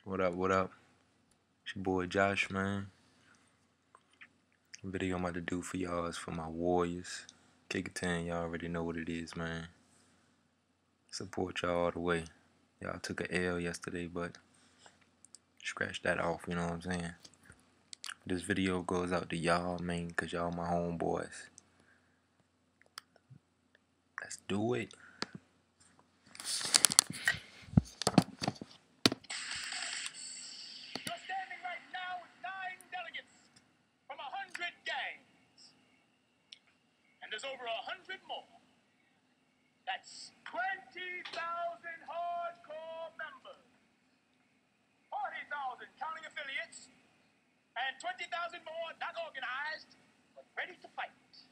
What up, what up? It's your boy Josh, man. The video I'm about to do for y'all is for my Warriors. Kecoughtan, y'all already know what it is, man. Support y'all all the way. Y'all took a L yesterday, but scratch that off, you know what I'm saying? This video goes out to y'all, man, because y'all my homeboys. Let's do it. You're standing right now with 9 delegates from 100 gangs. And there's over 100 more. That's 20,000 hardcore members. 40,000 counting affiliates. And 20,000 more not organized, but ready to fight.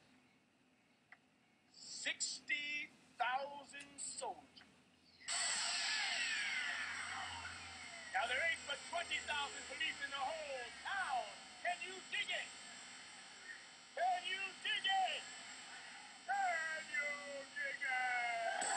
60,000 soldiers. Now there ain't but 20,000 police in the whole town. Can you dig it? Can you dig it? Can you dig it?